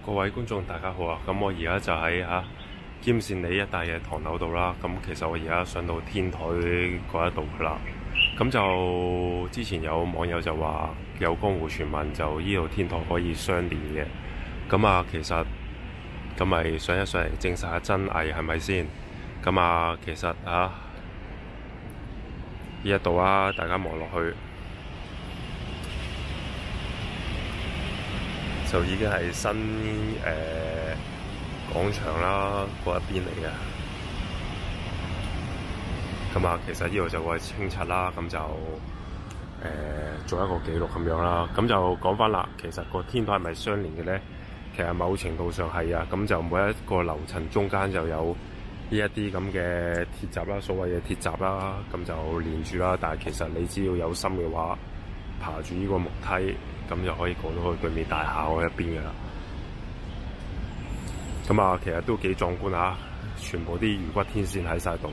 各位觀眾大家好啊！咁我而家就喺兼善里一帶嘅唐樓度啦。咁其實我而家上到天台嗰一度噶啦。咁就之前有網友就話有江湖傳聞，就依度天台可以相連嘅。咁其實咁咪上一上嚟證實下真偽係咪先？咁其實呢一度大家望落去就已經係新廣場啦，嗰一邊嚟嘅。咁其實呢度就會清拆啦，咁就做一個記錄咁樣啦。咁就講翻啦，其實個天台係咪相連嘅呢？其實某程度上係啊。咁就每一個樓層中間就有呢一啲咁嘅鐵閘啦，所謂嘅鐵閘啦，咁就連住啦。但係其實你只要有心嘅話，爬住呢個木梯，咁就可以過到去對面大廈嗰一邊嘅啦。咁其實都幾壯觀啊！全部啲魚骨天線喺晒度。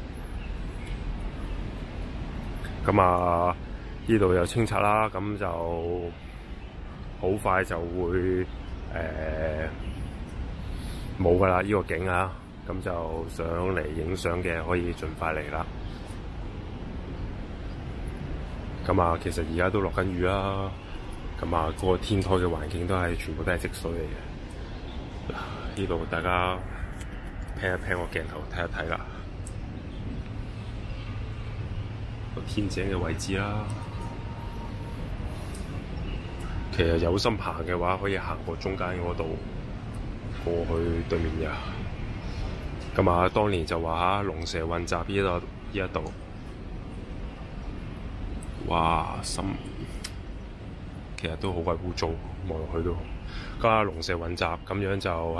咁呢度又清拆啦，咁就好快就會冇噶啦呢個景啊！咁就想嚟影相嘅可以盡快嚟啦。咁其實而家都落緊雨啦。咁個天台嘅環境都係全部都係積水嚟嘅。呢度大家拼一拼個鏡頭睇一睇啦。個天井嘅位置啦，其實有心行嘅話，可以行過中間嗰度過去對面嘅。咁當年就話龍蛇混雜呢一度，哇深，其實都好鬼污糟，望落去都。加龍蛇混雜咁樣就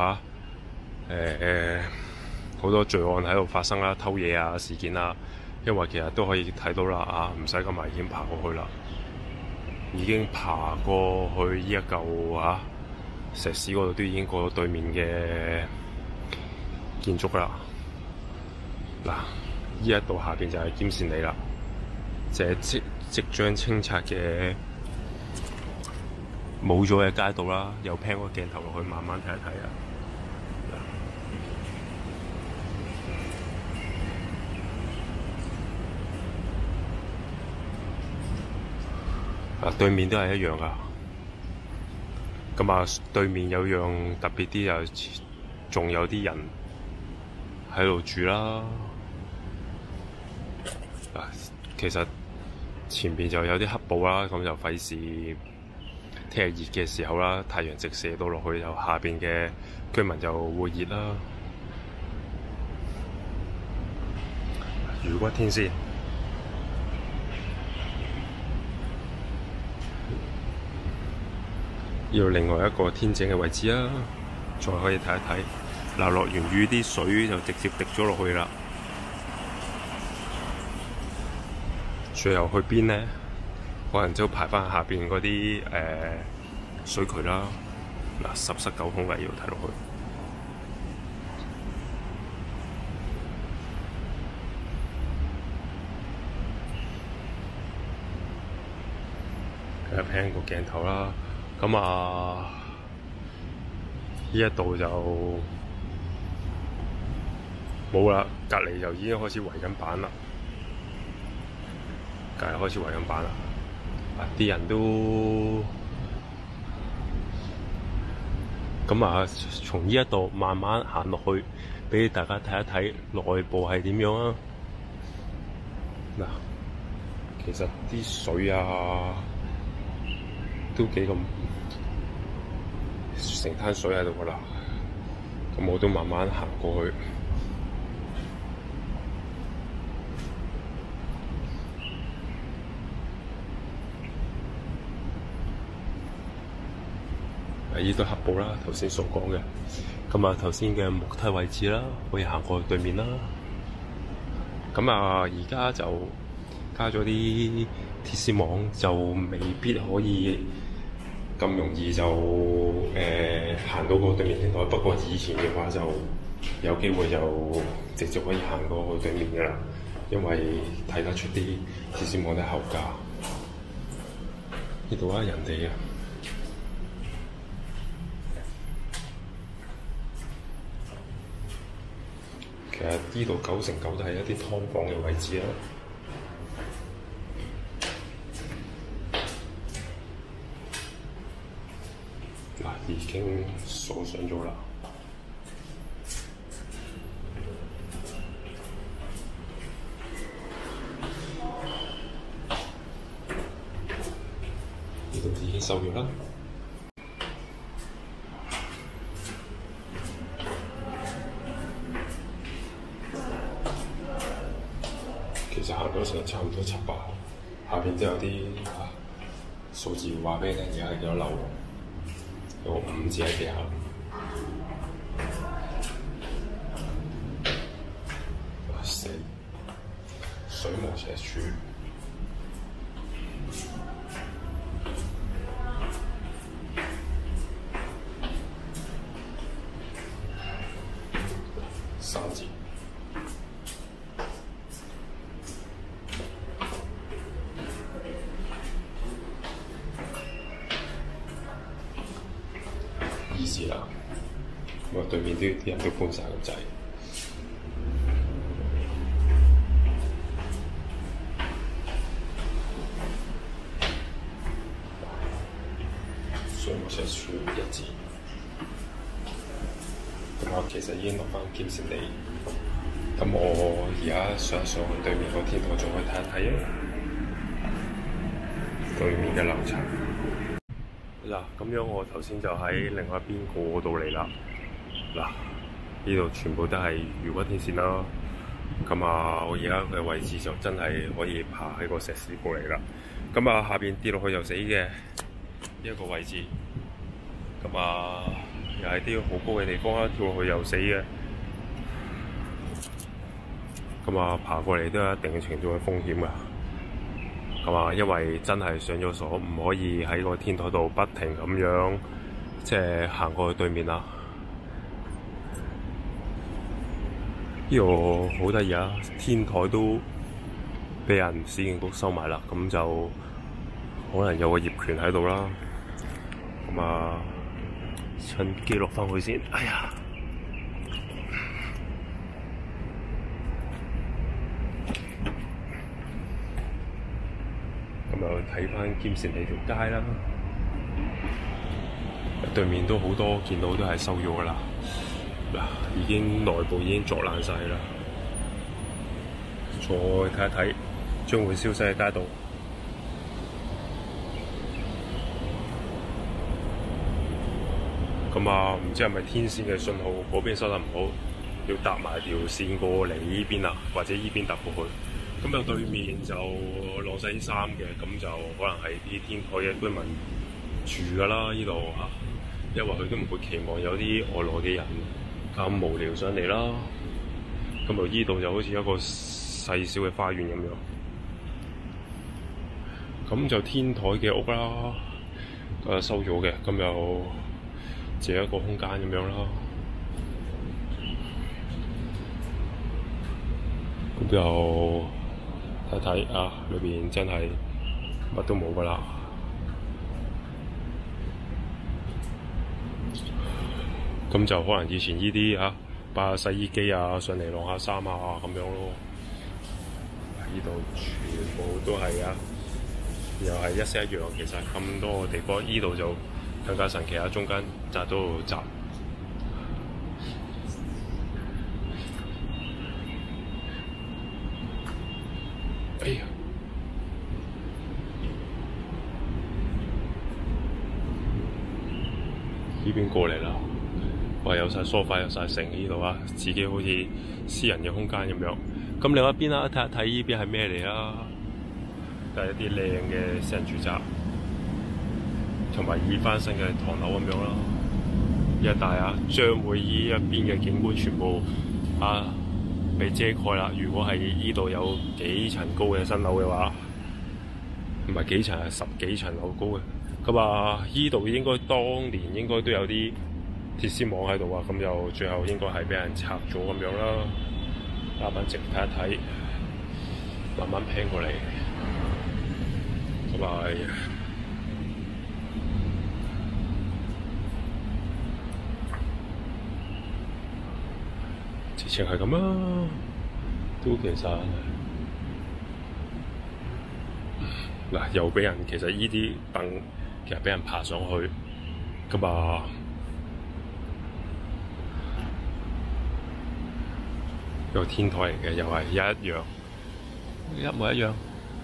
好多罪案喺度發生啦，偷嘢事件啦。因為其實都可以睇到啦，唔使咁危險爬過去啦，已經爬過去呢一嚿石屎嗰度，都已經過到對面嘅建築啦。嗱，呢一度下邊就係兼善里啦，就係即將清拆嘅冇咗嘅街道啦。又拼個鏡頭落去，慢慢睇一睇啊！對面都係一樣噶。咁對面有樣特別啲，就仲有啲人喺度住啦。其實前邊就有啲黑布啦，咁就費事聽日熱嘅時候啦，太陽直射到落去，就下邊嘅居民就會熱啦。魚骨天線。要另外一個天井嘅位置啊，再可以睇一睇。嗱，落完雨啲水就直接滴咗落去啦。最後去邊呢？可能就排翻下邊嗰啲水渠啦。嗱，十室九空嘅要睇落去。睇下拼個鏡頭啦。咁呢一度就冇啦，隔離就已經開始圍緊板啦。啲人都從呢一度慢慢行落去，俾大家睇一睇內部係點樣啊！嗱，其實啲水都幾咁成灘水喺度噶啦，咁我都慢慢行過去。呢度黑布啦，頭先所講嘅。咁頭先嘅木梯位置啦，可以行過去對面啦。咁而家就加咗啲鐵絲網，就未必可以咁容易就行到過對面天台。不過以前嘅話就有機會就直接可以行過去對面嘅啦，因為睇得出啲鐵絲網嘅後架。呢度人哋其實呢度9成9都係一啲劏房嘅位置啦。嗱，已經鎖上咗啦。呢度已經收咗啦。其實行咗成差唔多700，下邊都有啲數字話俾你聽，而家係幾多樓，有個5字喺地下。哇死！水無赤柱。3字。2字啦，咁啊對面啲人都搬晒咁滯。水無赤柱1字，咁我其實已經落翻兼善地，咁我而家上去對面個天台仲去睇一睇啊，對面嘅樓層。嗱，咁樣我頭先就喺另外一邊過到嚟啦。嗱，呢度全部都係魚骨天線啦。咁啊，我而家嘅位置就真係可以爬喺個石屎過嚟啦。咁啊，下邊跌落去又死嘅呢一個位置。咁啊，又係啲好高嘅地方啦，跳落去又死嘅。咁啊，爬過嚟都有一定嘅程度嘅風險㗎。咁啊，因為真係上咗鎖，唔可以喺個天台度不停咁樣即係行過去對面啦。呢度好得意啊！天台都俾人市建局收埋啦，咁就可能有個業權喺度啦。咁啊，趁機落翻去先。哎呀！咁又睇翻兼善地條街啦，對面都好多見到都係收咗噶啦，嗱，已經內部已經鑿爛晒啦。再睇一睇，將會消失喺街道。咁啊，唔知係咪天線嘅信號嗰邊收得唔好，要搭埋條線過嚟呢邊啊，或者呢邊搭過去。咁有對面就晾晒啲衫嘅，咁就可能係啲天台嘅居民住噶啦，呢度嚇，因為佢都唔會期望有啲外來嘅人咁無聊上嚟啦。咁就呢度就好似一個細小嘅花園咁樣。咁就天台嘅屋啦，收咗嘅，咁又借一個空間咁樣啦。咁就睇睇啊，裏邊真係乜都冇噶啦。咁就可能以前呢啲擺下洗衣機啊，上嚟晾下衫啊咁樣咯。呢度全部都係又係一式一樣。其實咁多個地方，呢度就更加神奇啊！中間窄到窄。哎呀！呢邊過嚟啦，哇！有晒梳化，有晒成呢度啊，自己好似私人嘅空間咁樣。咁另一邊啦，睇一睇呢邊係咩嚟啦？都係一啲靚嘅私人住宅，同埋已翻新嘅唐樓咁樣啦。一帶將會呢一邊嘅景觀全部被遮蓋啦。如果係呢度有幾層高嘅新樓嘅話，唔係幾層，係10幾層樓高嘅。咁呢度應該當年應該都有啲鐵絲網喺度啊。咁就最後應該係俾人拆咗咁樣啦。打板直睇一睇，慢慢拼過嚟。咁之情係咁啦，都其實嗱又俾人其實依啲凳其實俾人爬上去㗎嘛。個天台嚟嘅，又係一模一樣。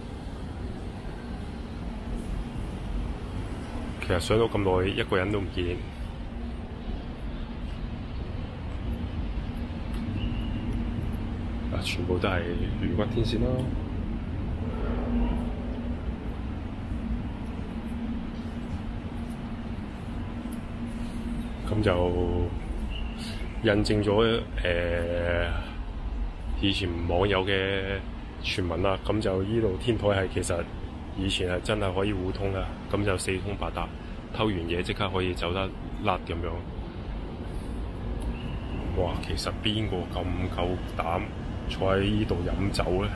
其實上到咁耐，一個人都唔見。全部都係魚骨天線啦。咁就印證咗以前網友嘅傳聞啦。咁就依度天台係其實以前係真係可以互通噶，咁就四通八達，偷完嘢即刻可以走得甩咁樣。哇！其實邊個咁夠膽坐喺依度飲酒咧？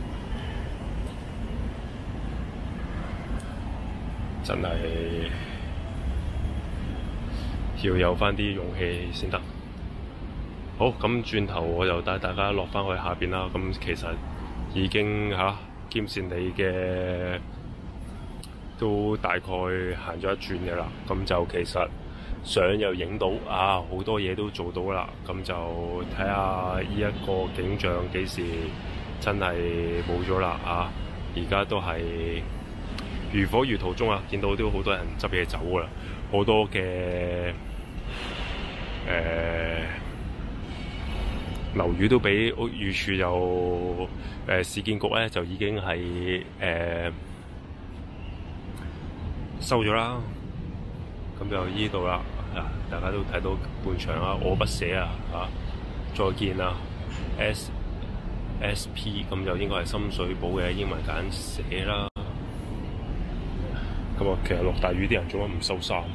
真係要有返啲勇氣先得。好，咁轉頭我就帶大家落返去下邊啦。咁其實已經兼善里嘅都大概行咗一轉嘅啦。咁就其實相又影到好多嘢都做到啦。咁就睇下呢一個景象幾時真係冇咗啦。而家都係如火如荼中啊！見到都好多人執嘢走噶啦，好多嘅樓宇都俾屋宇署又市建局咧就已經係收咗啦。咁就依度啦，大家都睇到半場啦，我不捨再見啦 SP 咁就應該係深水埗嘅英文簡寫啦。咁其實落大雨啲人做乜唔收衫？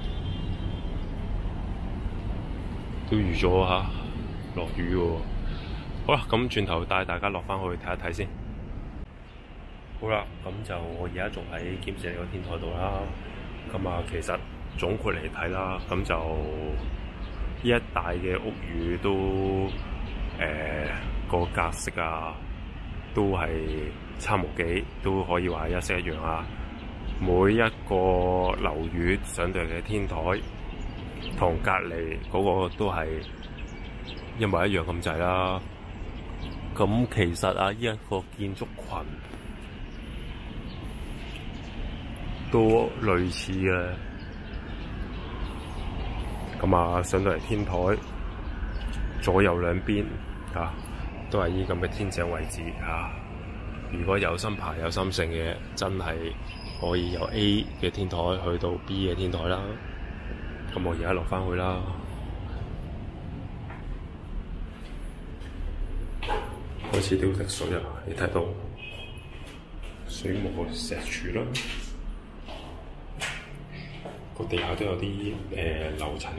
都預咗落雨喎。好啦，咁轉頭帶大家落返去睇一睇先。好啦，咁就我而家仲喺兼善里個天台度啦。咁其實總括嚟睇啦，咁就呢一帶嘅屋宇都個格式都係參無幾，都可以話一式一樣啊。每一個樓宇上到嚟嘅天台，同隔離嗰個都係一模一樣咁滯啦。咁其實呢一個建築群都類似嘅。咁上到嚟天台，左右兩邊都係呢咁嘅天井位置如果有心爬有心性嘅，真係可以由 A 嘅天台去到 B 嘅天台啦。咁我而家落返去啦。開始都滴水你睇到水磨石柱啦。個地下都有啲樓層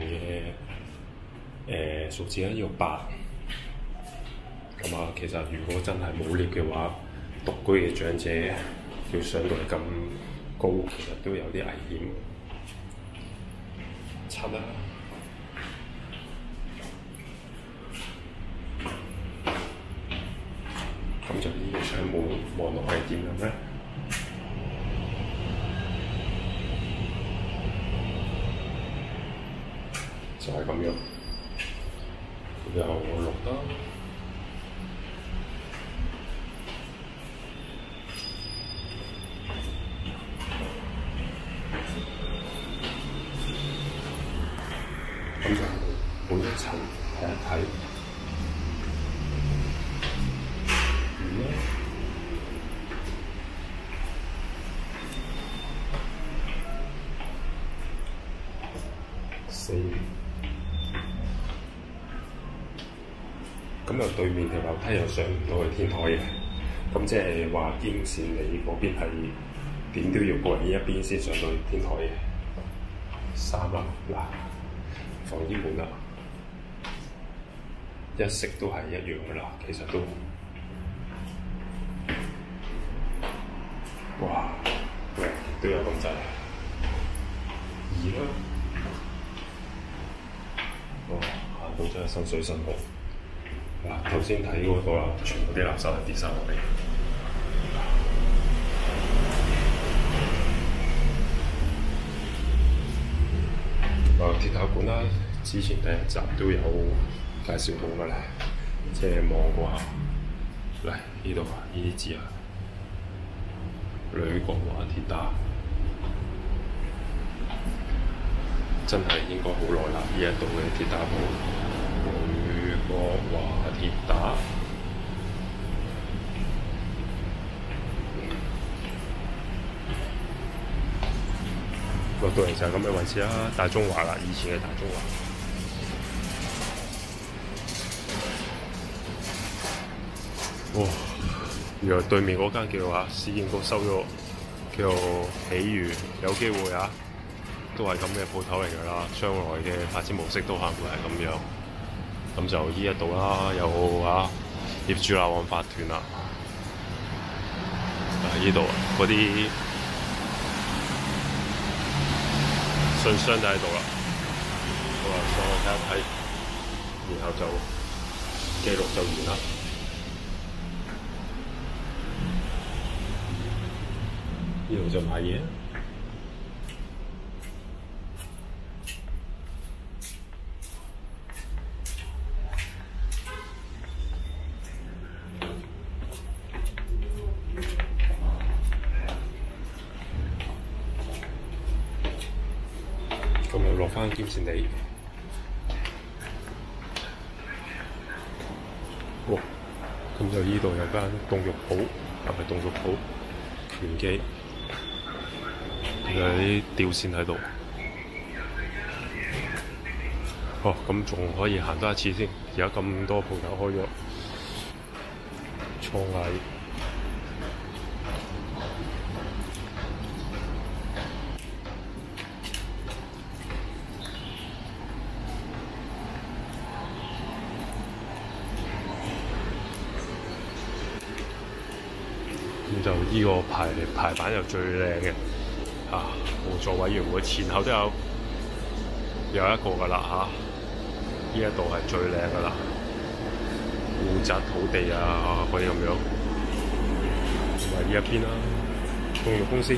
嘅數字呢要8。咁其實如果真係冇 lift 嘅話，獨居嘅長者要上到嚟咁高，其實都有啲危險。7啦，咁就呢個窗門望落係點樣咧？就係咁樣，又綠啦。咁就每一層睇一睇，4。咁對面條樓梯又上唔到去天台嘅，咁即係話兼善里嗰邊係點都要過嚟呢一邊先上到去天台嘅。3啦，防煙門啦，一式都係一樣噶啦，其實都，哇，都有咁滯。2啦，行到真係身水身汗。 嗱，頭先睇嗰個啦，全部啲垃圾係跌晒落嚟。鐵塔館啦，之前第一集都有介紹到㗎啦，即係望過下。嚟呢度啊，呢啲字啊，呂國華鐵打，真係應該好耐啦！呢一度嘅鐵打鋪，呂國華鐵打。落到嚟就係咁嘅位置啦，大中華啦，以前嘅大中華。哇！原來對面嗰間叫市建局收咗，叫喜悅，有機會啊，都係咁嘅鋪頭嚟㗎啦。將來嘅發展模式都可能會係咁樣。咁就呢一度啦，有業主立案法團啦。呢度嗰啲信箱就喺度啦。好啊，上去睇一睇，然後就記錄就完啦。呢度就買嘢。咁又落返兼善里。哇！咁就呢度有間凍肉鋪，係咪凍肉鋪？拳記。有啲吊線喺度。哦，咁仲可以行多一次先。而家咁多鋪頭開咗，創意。咁就呢個排版又最靚嘅。互助委員會前後都有一個㗎啦嚇，呢一度係最靚㗎啦，戶籍土地啊嗰啲咁樣，同埋呢一邊啦，凍肉公司。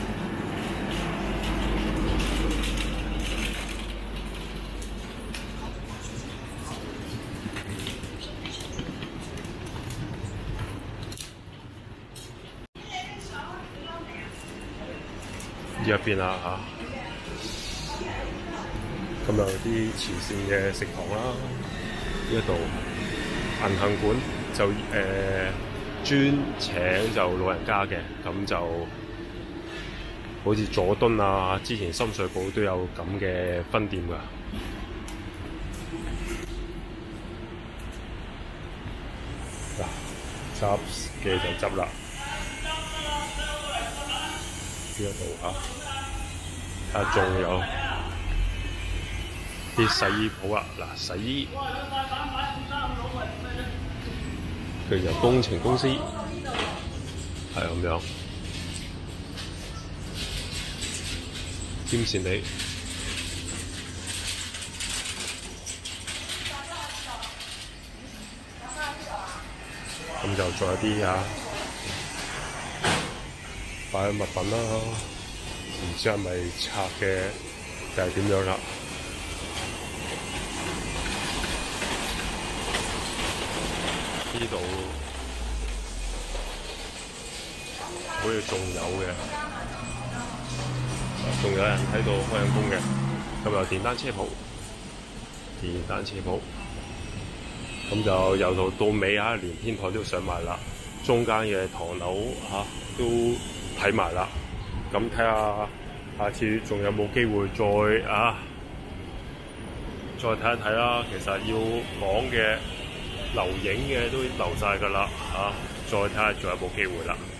呢一邊啦嚇，咁有啲慈善嘅食堂啦。呢一度銀杏館就專請就老人家嘅，咁就好似佐敦啊，之前深水埗都有咁嘅分店㗎。嗱，執嘅就執啦。呢一度睇下仲有啲洗衣鋪啊！嗱，洗衣佢由工程公司係咁樣，兼善里。咁就仲有啲擺物品啦，唔知係咪拆嘅定係點樣啦？呢度好似仲有嘅，仲有人喺度開緊工嘅。咁有電單車鋪，咁就由頭到尾連天台都上埋啦，中間嘅唐樓都睇埋啦，咁睇下下次仲有冇機會再睇一睇啦。其實要講嘅留影嘅都留晒㗎啦，再睇下仲有冇機會啦。